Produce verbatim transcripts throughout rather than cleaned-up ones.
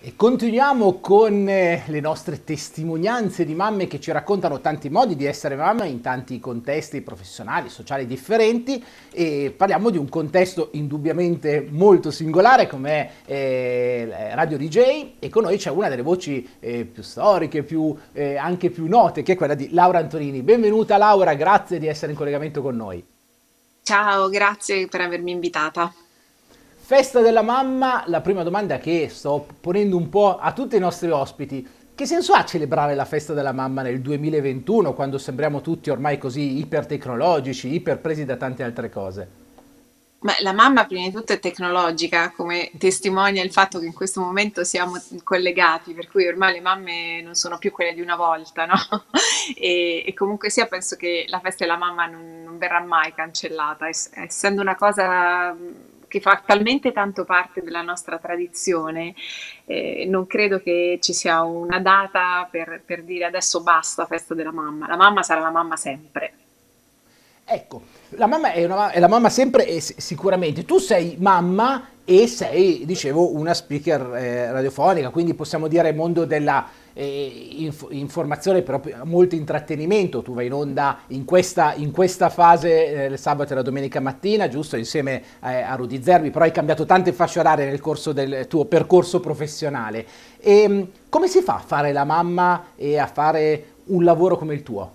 E continuiamo con eh, le nostre testimonianze di mamme che ci raccontano tanti modi di essere mamma in tanti contesti professionali, sociali differenti, e parliamo di un contesto indubbiamente molto singolare come eh, Radio D J, e con noi c'è una delle voci eh, più storiche, più, eh, anche più note, che è quella di Laura Antonini. Benvenuta Laura, grazie di essere in collegamento con noi. Ciao, grazie per avermi invitata. Festa della mamma, la prima domanda che sto ponendo un po' a tutti i nostri ospiti: che senso ha celebrare la festa della mamma nel duemilaventuno, quando sembriamo tutti ormai così ipertecnologici, iperpresi da tante altre cose? Ma la mamma prima di tutto è tecnologica, come testimonia il fatto che in questo momento siamo collegati, per cui ormai le mamme non sono più quelle di una volta, no? E, e comunque sia, penso che la festa della mamma non, non verrà mai cancellata, ess- essendo una cosa mh, che fa talmente tanto parte della nostra tradizione, eh, non credo che ci sia una data per, per dire adesso basta festa della mamma. La mamma sarà la mamma sempre. Ecco, la mamma è, una, è la mamma sempre e s- sicuramente. Tu sei mamma e sei, dicevo, una speaker eh, radiofonica, quindi possiamo dire mondo della eh, inf- informazione, però molto intrattenimento. Tu vai in onda in questa, in questa fase eh, il sabato e la domenica mattina, giusto? Insieme eh, a Rudy Zerbi, però hai cambiato tante fasce orarie nel corso del tuo percorso professionale. E, mh, come si fa a fare la mamma e a fare un lavoro come il tuo?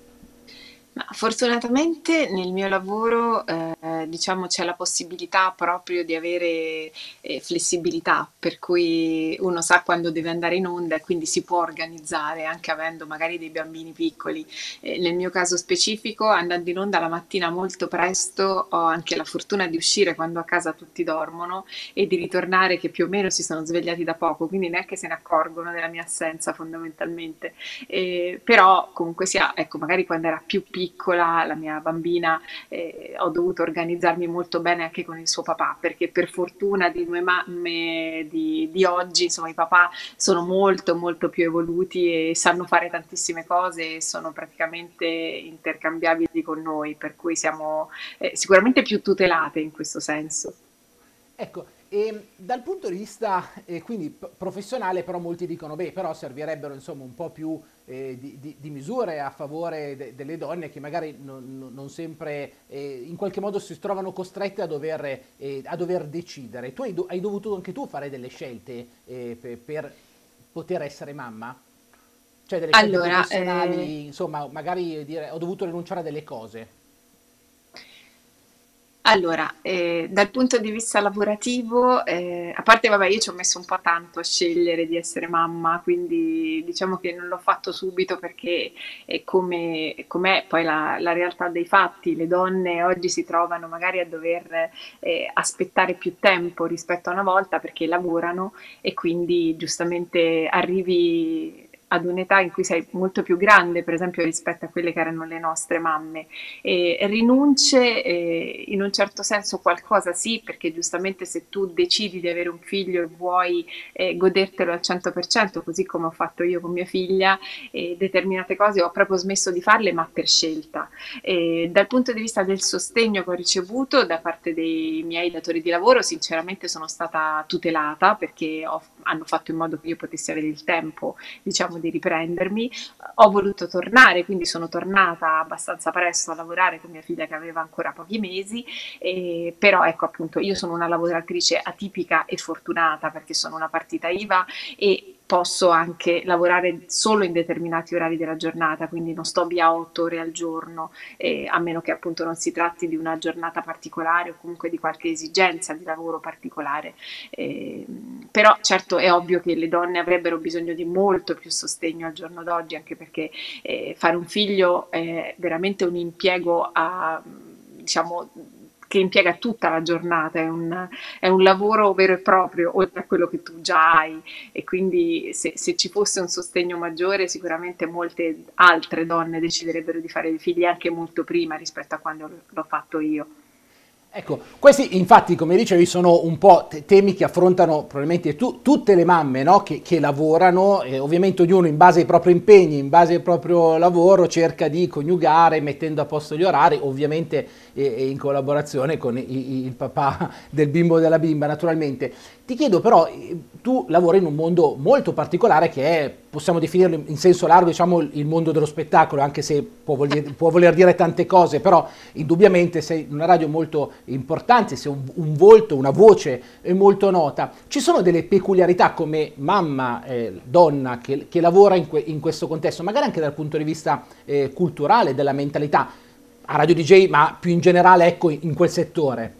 Ma fortunatamente nel mio lavoro, eh, diciamo, c'è la possibilità proprio di avere eh, flessibilità, per cui uno sa quando deve andare in onda e quindi si può organizzare anche avendo magari dei bambini piccoli. Eh, nel mio caso specifico, andando in onda la mattina molto presto, ho anche la fortuna di uscire quando a casa tutti dormono e di ritornare che più o meno si sono svegliati da poco, quindi neanche se ne accorgono della mia assenza fondamentalmente. Eh, però comunque sia, ecco, magari quando era più piccola la mia bambina, eh, ho dovuto organizzarmi molto bene anche con il suo papà, perché per fortuna di noi mamme di, di oggi, insomma, i papà sono molto molto più evoluti e sanno fare tantissime cose e sono praticamente intercambiabili con noi, per cui siamo eh, sicuramente più tutelate in questo senso. Ecco, e dal punto di vista eh, quindi p- professionale, però molti dicono, beh, però servirebbero insomma un po' più eh, di, di- di misure a favore de- delle donne che magari non, non- non sempre eh, in qualche modo si trovano costrette a dover, eh, a dover decidere. Tu hai, do- hai dovuto anche tu fare delle scelte eh, pe- per poter essere mamma? Cioè delle scelte Allora, eh, professionali, insomma, magari dire ho dovuto rinunciare a delle cose. Allora, eh, dal punto di vista lavorativo, eh, a parte, vabbè, io ci ho messo un po' tanto a scegliere di essere mamma, quindi diciamo che non l'ho fatto subito perché è come, com'è poi la, la realtà dei fatti. Le donne oggi si trovano magari a dover eh, aspettare più tempo rispetto a una volta perché lavorano e quindi giustamente arrivi ad un'età in cui sei molto più grande, per esempio, rispetto a quelle che erano le nostre mamme e rinunce eh, in un certo senso qualcosa sì, perché giustamente se tu decidi di avere un figlio e vuoi eh, godertelo al cento per cento, così come ho fatto io con mia figlia, eh, determinate cose ho proprio smesso di farle, ma per scelta. E dal punto di vista del sostegno che ho ricevuto da parte dei miei datori di lavoro, sinceramente sono stata tutelata perché ho, hanno fatto in modo che io potessi avere il tempo, diciamo, di riprendermi. Ho voluto tornare, quindi sono tornata abbastanza presto a lavorare con mia figlia che aveva ancora pochi mesi, e, però ecco appunto io sono una lavoratrice atipica e fortunata perché sono una partita I V A e posso anche lavorare solo in determinati orari della giornata, quindi non sto via otto ore al giorno, eh, a meno che appunto non si tratti di una giornata particolare o comunque di qualche esigenza di lavoro particolare. Eh, però certo è ovvio che le donne avrebbero bisogno di molto più sostegno al giorno d'oggi, anche perché eh, fare un figlio è veramente un impiego a, diciamo, che impiega tutta la giornata, è un, è un lavoro vero e proprio, oltre a quello che tu già hai, e quindi se, se ci fosse un sostegno maggiore, sicuramente molte altre donne deciderebbero di fare dei figli anche molto prima rispetto a quando l'ho fatto io. Ecco, questi infatti, come dicevi, sono un po' te- temi che affrontano probabilmente tu- tutte le mamme, no? che, che lavorano, e ovviamente ognuno in base ai propri impegni, in base al proprio lavoro, cerca di coniugare, mettendo a posto gli orari, ovviamente eh, in collaborazione con i- i- il papà del bimbo o della bimba, naturalmente. Ti chiedo però, eh, tu lavori in un mondo molto particolare che è, possiamo definirlo in senso largo, diciamo il mondo dello spettacolo, anche se può voler, può voler dire tante cose, però indubbiamente sei una radio molto importante, sei un, un volto, una voce molto nota. Ci sono delle peculiarità come mamma, eh, donna che, che lavora in, que, in questo contesto, magari anche dal punto di vista eh, culturale, della mentalità, a Radio D J, ma più in generale ecco in quel settore?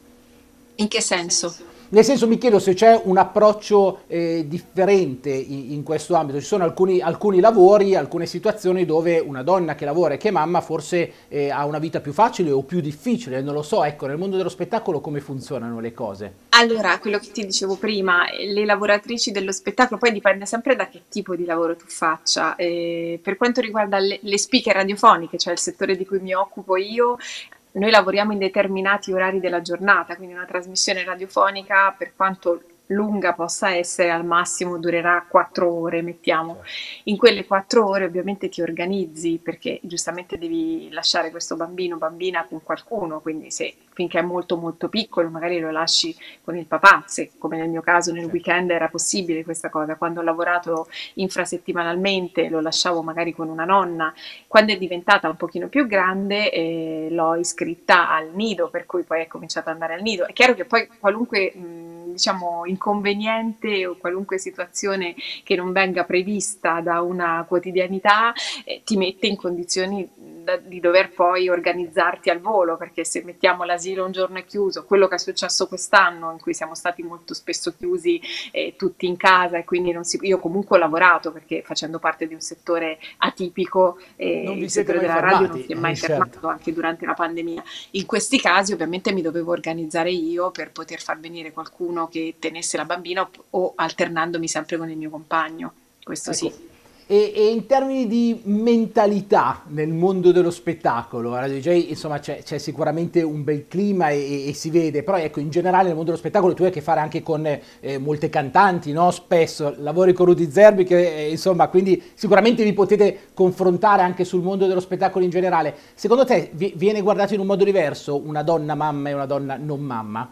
In che senso? Nel senso, mi chiedo se c'è un approccio eh, differente in, in questo ambito. Ci sono alcuni, alcuni lavori, alcune situazioni dove una donna che lavora e che è mamma forse eh, ha una vita più facile o più difficile, non lo so. Ecco, nel mondo dello spettacolo come funzionano le cose? Allora, quello che ti dicevo prima, le lavoratrici dello spettacolo, poi dipende sempre da che tipo di lavoro tu faccia. Eh, per quanto riguarda le, le speaker radiofoniche, cioè il settore di cui mi occupo io, noi lavoriamo in determinati orari della giornata, quindi una trasmissione radiofonica, per quanto lunga possa essere, al massimo durerà quattro ore, mettiamo. In quelle quattro ore ovviamente ti organizzi perché giustamente devi lasciare questo bambino o bambina con qualcuno, quindi se finché è molto molto piccolo magari lo lasci con il papà, se come nel mio caso nel weekend era possibile questa cosa. Quando ho lavorato infrasettimanalmente lo lasciavo magari con una nonna. Quando è diventata un pochino più grande eh, l'ho iscritta al nido, per cui poi è cominciata ad andare al nido. È chiaro che poi qualunque mh, diciamo inconveniente o qualunque situazione che non venga prevista da una quotidianità eh, ti mette in condizioni da, di dover poi organizzarti al volo, perché se mettiamo l'asilo un giorno è chiuso, quello che è successo quest'anno in cui siamo stati molto spesso chiusi eh, tutti in casa e quindi non si, io comunque ho lavorato perché facendo parte di un settore atipico Non eh, vi il siete settore mai della radio non fermati? si è mai Eh, fermato certo. anche durante la pandemia. In questi casi ovviamente mi dovevo organizzare io per poter far venire qualcuno che tenesse la bambina o, o alternandomi sempre con il mio compagno, questo Ecco, sì. e, e in termini di mentalità nel mondo dello spettacolo, a Radio D J insomma c'è, c'è sicuramente un bel clima e, e- e si vede, però ecco in generale nel mondo dello spettacolo tu hai a che fare anche con eh, molte cantanti, no? Spesso lavori con Rudy Zerbi che eh, insomma quindi sicuramente vi potete confrontare anche sul mondo dello spettacolo in generale. Secondo te vi- viene guardato in un modo diverso una donna mamma e una donna non mamma?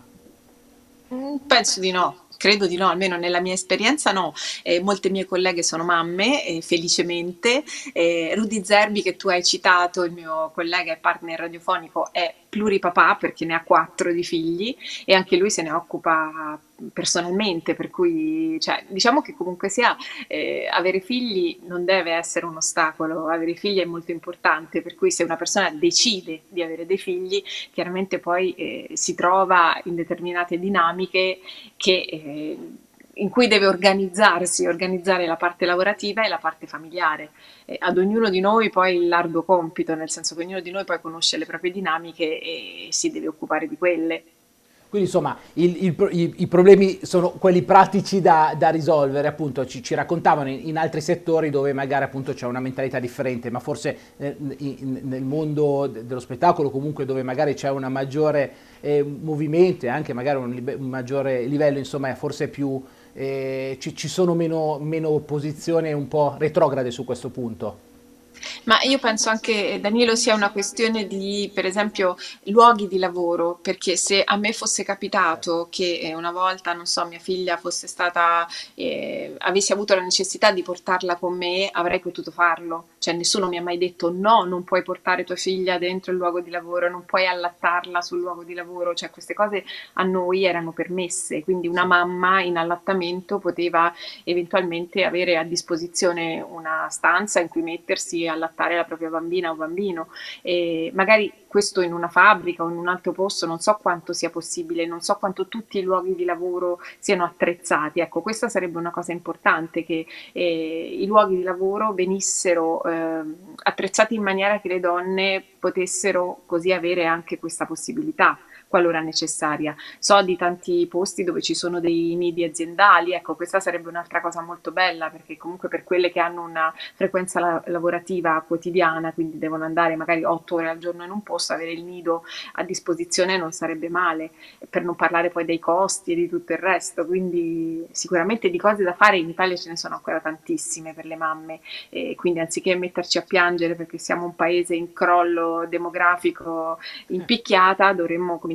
Mm, penso di no, credo di no, almeno nella mia esperienza no. Eh, molte mie colleghe sono mamme, eh, felicemente. Eh, Rudy Zerbi, che tu hai citato, il mio collega e partner radiofonico, è pluripapà perché ne ha quattro di figli e anche lui se ne occupa personalmente, per cui cioè, diciamo che comunque sia eh, avere figli non deve essere un ostacolo, avere figli è molto importante, per cui se una persona decide di avere dei figli chiaramente poi eh, si trova in determinate dinamiche che, eh, in cui deve organizzarsi, organizzare la parte lavorativa e la parte familiare. Eh, ad ognuno di noi poi il largo compito, nel senso che ognuno di noi poi conosce le proprie dinamiche e si deve occupare di quelle. Quindi insomma il- il pro- i, i problemi sono quelli pratici da, da risolvere, appunto ci, ci raccontavano in, in altri settori dove magari appunto c'è una mentalità differente, ma forse eh, in- nel mondo de- dello spettacolo comunque dove magari c'è una maggiore eh, movimento e anche magari un, libe- un maggiore livello, insomma forse più, eh, ci, ci sono meno, meno posizioni un po' retrograde su questo punto. Ma io penso anche, Danilo, sia una questione di, per esempio, luoghi di lavoro, perché se a me fosse capitato che eh, una volta, non so, mia figlia fosse stata, eh, avessi avuto la necessità di portarla con me, avrei potuto farlo. Cioè nessuno mi ha mai detto no, non puoi portare tua figlia dentro il luogo di lavoro, non puoi allattarla sul luogo di lavoro, cioè queste cose a noi erano permesse, quindi una Sì. mamma in allattamento poteva eventualmente avere a disposizione una stanza in cui mettersi a allattare la propria bambina o bambino. E magari questo in una fabbrica o in un altro posto non so quanto sia possibile, non so quanto tutti i luoghi di lavoro siano attrezzati. Ecco, questa sarebbe una cosa importante, che eh, i luoghi di lavoro venissero eh, attrezzati in maniera che le donne potessero così avere anche questa possibilità qualora necessaria. So di tanti posti dove ci sono dei nidi aziendali, ecco, questa sarebbe un'altra cosa molto bella, perché comunque per quelle che hanno una frequenza la- lavorativa quotidiana, quindi devono andare magari otto ore al giorno in un posto, avere il nido a disposizione non sarebbe male, per non parlare poi dei costi e di tutto il resto, quindi sicuramente di cose da fare in Italia ce ne sono ancora tantissime per le mamme, e quindi anziché metterci a piangere perché siamo un paese in crollo demografico in picchiata, dovremmo cominciare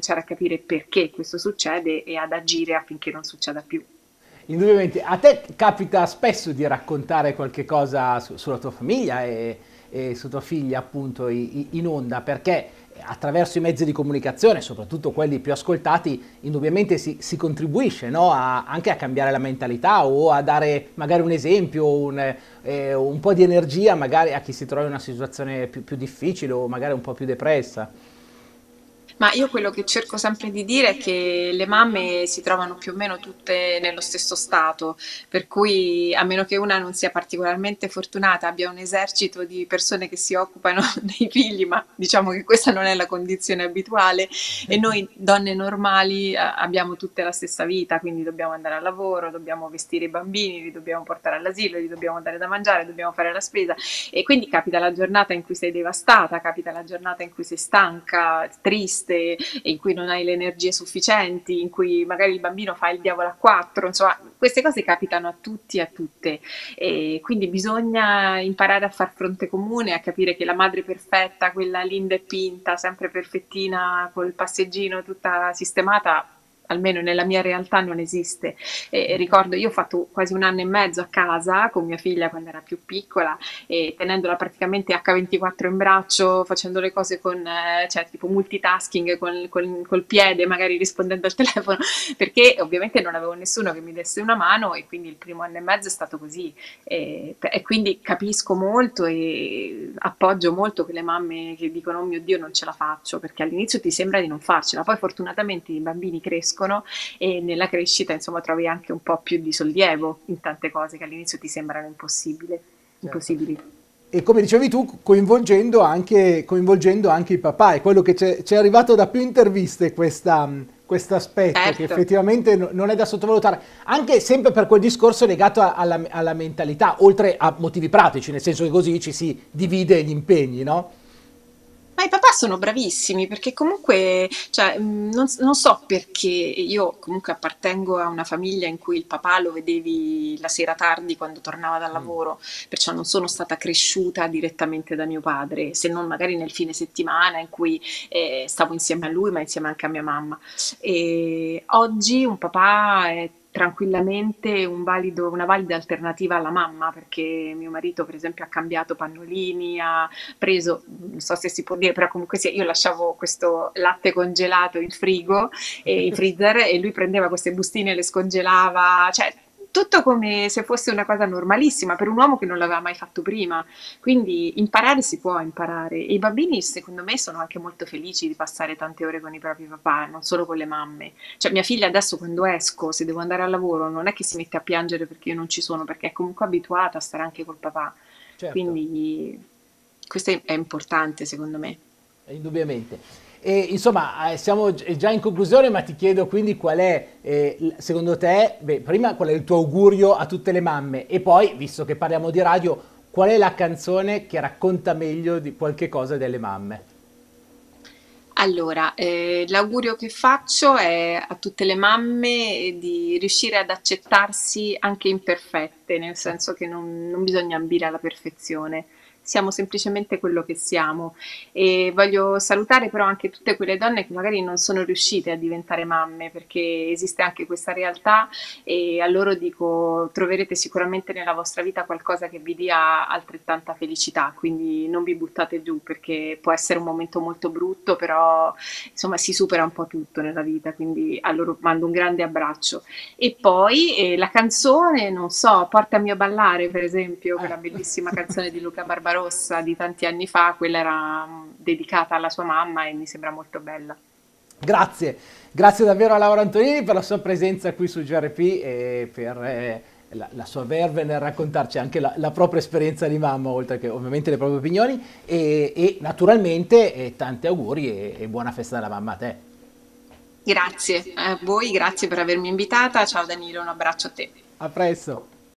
cominciare a capire perché questo succede e ad agire affinché non succeda più. Indubbiamente, a te capita spesso di raccontare qualche cosa su- sulla tua famiglia e, e su tua figlia appunto i- i- in onda, perché attraverso i mezzi di comunicazione, soprattutto quelli più ascoltati, indubbiamente si, si contribuisce, no? A- anche a cambiare la mentalità o a dare magari un esempio, un, eh, un po' di energia magari a chi si trova in una situazione più, più difficile o magari un po' più depressa. Ma io quello che cerco sempre di dire è che le mamme si trovano più o meno tutte nello stesso stato, per cui a meno che una non sia particolarmente fortunata, abbia un esercito di persone che si occupano dei figli, ma diciamo che questa non è la condizione abituale e noi donne normali eh, abbiamo tutte la stessa vita, quindi dobbiamo andare al lavoro, dobbiamo vestire i bambini, li dobbiamo portare all'asilo, li dobbiamo dare da mangiare, dobbiamo fare la spesa e quindi capita la giornata in cui sei devastata, capita la giornata in cui sei stanca, triste, in cui non hai le energie sufficienti, in cui magari il bambino fa il diavolo a quattro, insomma, queste cose capitano a tutti e a tutte e quindi bisogna imparare a far fronte comune, a capire che la madre perfetta, quella linda e pinta, sempre perfettina, col passeggino tutta sistemata, almeno nella mia realtà non esiste. E ricordo, io ho fatto quasi un anno e mezzo a casa con mia figlia quando era più piccola e tenendola praticamente acca ventiquattro in braccio, facendo le cose con, eh, cioè tipo multitasking col, col, col piede, magari rispondendo al telefono, perché ovviamente non avevo nessuno che mi desse una mano e quindi il primo anno e mezzo è stato così. E, e quindi capisco molto e appoggio molto quelle mamme che dicono: oh mio Dio, non ce la faccio, perché all'inizio ti sembra di non farcela, poi fortunatamente i bambini crescono e nella crescita insomma trovi anche un po' più di sollievo in tante cose che all'inizio ti sembrano impossibile, Certo. impossibili. E come dicevi tu, coinvolgendo anche, coinvolgendo anche il papà, è quello che c'è c'è arrivato da più interviste, questa, questo aspetto che Certo. effettivamente no- non è da sottovalutare, anche sempre per quel discorso legato a- alla, alla mentalità, oltre a motivi pratici, nel senso che così ci si divide gli impegni, no? Ma i papà sono bravissimi perché comunque, cioè, mh, non, non so perché io comunque appartengo a una famiglia in cui il papà lo vedevi la sera tardi quando tornava dal Mm. lavoro, perciò non sono stata cresciuta direttamente da mio padre, se non magari nel fine settimana in cui eh, stavo insieme a lui, ma insieme anche a mia mamma. E oggi un papà è tranquillamente un valido- una valida alternativa alla mamma, perché mio marito, per esempio, ha cambiato pannolini, ha preso, non so se si può dire, però comunque sia, io lasciavo questo latte congelato in frigo e in freezer e lui prendeva queste bustine e le scongelava, cioè tutto come se fosse una cosa normalissima per un uomo che non l'aveva mai fatto prima. Quindi imparare si può imparare e i bambini secondo me sono anche molto felici di passare tante ore con i propri papà, non solo con le mamme. Cioè mia figlia adesso quando esco, se devo andare al lavoro, non è che si mette a piangere perché io non ci sono, perché è comunque abituata a stare anche col papà. Certo. Quindi questo è è importante secondo me. Indubbiamente. E, insomma, eh, siamo gi- già in conclusione, ma ti chiedo quindi qual è, eh, l- secondo te, beh, prima qual è il tuo augurio a tutte le mamme e poi, visto che parliamo di radio, qual è la canzone che racconta meglio di qualche cosa delle mamme? Allora, eh, l'augurio che faccio è a tutte le mamme di riuscire ad accettarsi anche imperfette, nel senso che non, non bisogna ambire alla perfezione, siamo semplicemente quello che siamo. E voglio salutare però anche tutte quelle donne che magari non sono riuscite a diventare mamme, perché esiste anche questa realtà e a loro dico, troverete sicuramente nella vostra vita qualcosa che vi dia altrettanta felicità, quindi non vi buttate giù perché può essere un momento molto brutto, però insomma si supera un po' tutto nella vita, quindi a loro mando un grande abbraccio. E poi eh, la canzone, non so, Portami a ballare per esempio, Eh. quella bellissima canzone di Luca Barbarossa di tanti anni fa, quella era mm, dedicata alla sua mamma e mi sembra molto bella. Grazie, grazie davvero a Laura Antonini per la sua presenza qui su G R P e per eh, la, la sua verve nel raccontarci anche la, la propria esperienza di mamma, oltre che ovviamente le proprie opinioni e, e naturalmente eh, tanti auguri e, e buona festa della mamma a te. Grazie a voi, grazie per avermi invitata. Ciao Danilo, un abbraccio a te. A presto.